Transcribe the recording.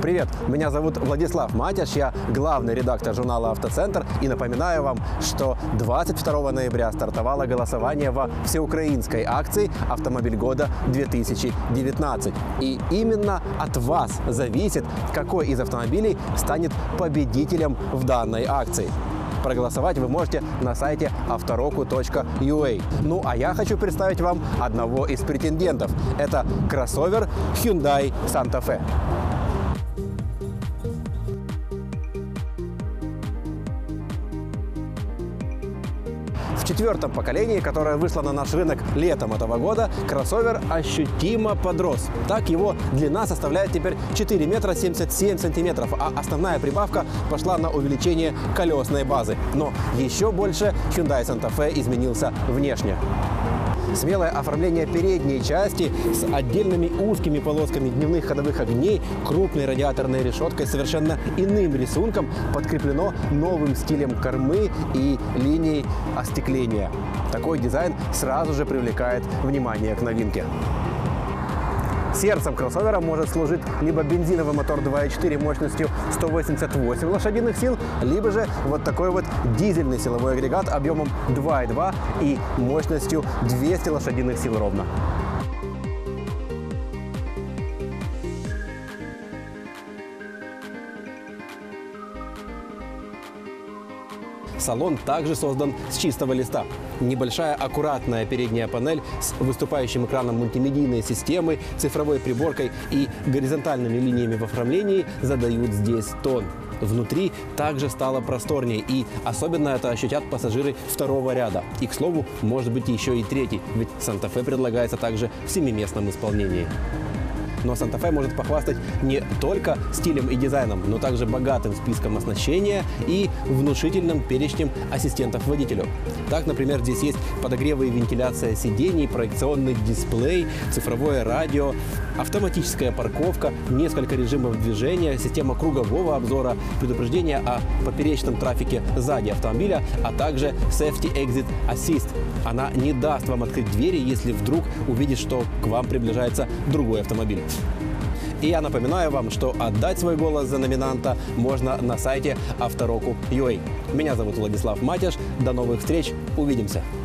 Привет, меня зовут Владислав Матяш, я главный редактор журнала «Автоцентр» и напоминаю вам, что 22 ноября стартовало голосование во всеукраинской акции «Автомобиль года 2019». И именно от вас зависит, какой из автомобилей станет победителем в данной акции. Проголосовать вы можете на сайте автороку.ua. Ну а я хочу представить вам одного из претендентов. Это кроссовер Hyundai Santa Fe. В четвертом поколении, которое вышло на наш рынок летом этого года, кроссовер ощутимо подрос. Так его длина составляет теперь 4 метра 77 сантиметров, а основная прибавка пошла на увеличение колесной базы. Но еще больше Hyundai Santa Fe изменился внешне. Смелое оформление передней части с отдельными узкими полосками дневных ходовых огней, крупной радиаторной решеткой, совершенно иным рисунком подкреплено новым стилем кормы и линией остекления. Такой дизайн сразу же привлекает внимание к новинке. Сердцем кроссовера может служить либо бензиновый мотор 2.4 мощностью 188 лошадиных сил, либо же вот такой вот дизельный силовой агрегат объемом 2.2 и мощностью 200 лошадиных сил ровно. Салон также создан с чистого листа. Небольшая аккуратная передняя панель с выступающим экраном мультимедийной системы, цифровой приборкой и горизонтальными линиями в оформлении задают здесь тон. Внутри также стало просторнее, и особенно это ощутят пассажиры второго ряда. И, к слову, может быть еще и третий, ведь Santa Fe предлагается также в 7-местном исполнении. Но Santa Fe может похвастать не только стилем и дизайном, но также богатым списком оснащения и внушительным перечнем ассистентов водителю. Так, например, здесь есть подогревы и вентиляция сидений, проекционный дисплей, цифровое радио, автоматическая парковка, несколько режимов движения, система кругового обзора, предупреждение о поперечном трафике сзади автомобиля, а также Safety Exit Assist. Она не даст вам открыть двери, если вдруг увидит, что к вам приближается другой автомобиль. И я напоминаю вам, что отдать свой голос за номинанта можно на сайте автороку.ua. Меня зовут Владислав Матяш. До новых встреч. Увидимся.